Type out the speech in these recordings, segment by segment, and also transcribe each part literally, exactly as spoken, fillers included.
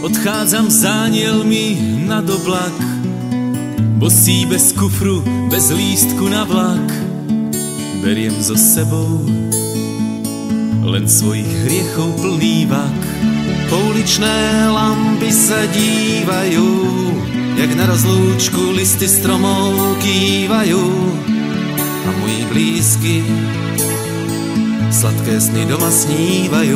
Odchádzam s anielmi nad oblak, bosý bez kufru, bez lístku na vlak. Beriem so sebou len svojich hriechov plný vak. Pouličné lampy sa dívajú, jak na rozlúčku listy stromov kývajú. A moji blízky sladké sny doma snívajú.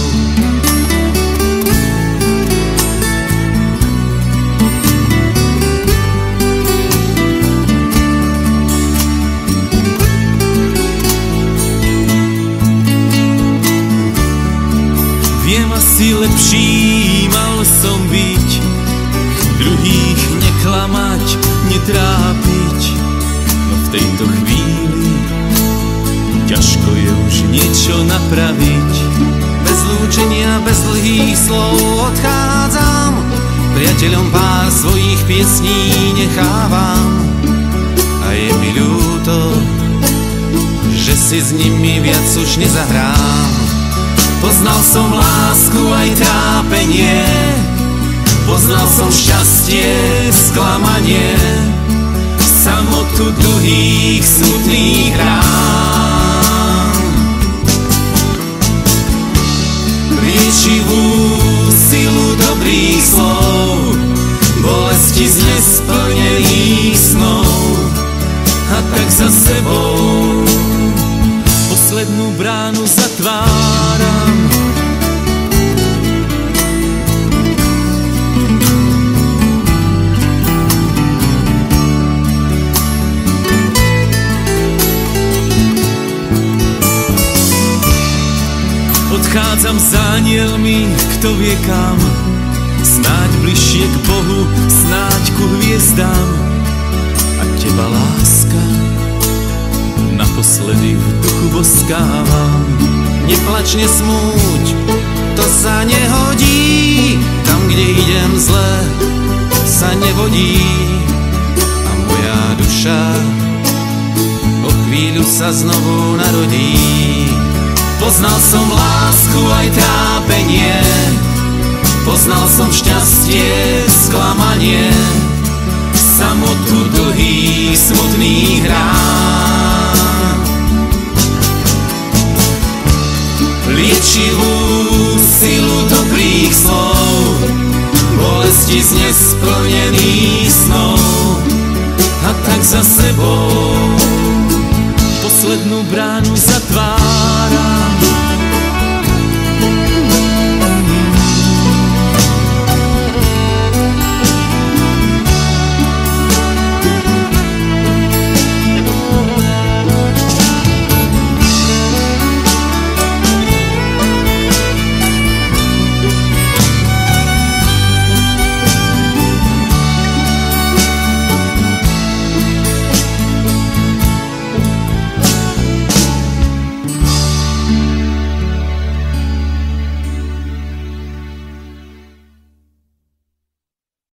Viem, asi lepší mal som byť, druhých neklamať, netrápiť. No v tejto chvíli ťažko je už niečo napraviť. Bez lúčenia, bez dlhých slov odchádzam, priateľom pár svojich piesní nechávam. A je mi ľúto, že si s nimi viac už nezahrám. Poznal som lásku aj trápenie, poznal som šťastie, sklamanie, samotu dlhých smutných rán. Liečivú silu dobrých slov, bolesti z nesplnených snov, a tak za sebou poslednú bránu zatváram. Odchádzam s anielmi, kto vie kam, snáď bližšie k Bohu, snáď ku hviezdám. A teba, láska, naposledy v duchu boskávam. Neplač, nesmúť, to sa nehodí, tam, kde idem zle, sa nevodí. A moja duša o chvíľu sa znovu narodí. Poznal som lásku aj trápenie, poznal som šťastie, sklamanie, samotu dlhých smutných rán. Liečivú silu dobrých slov, bolesti z nesplnených snov, a tak za sebou poslednú bránu zatváram.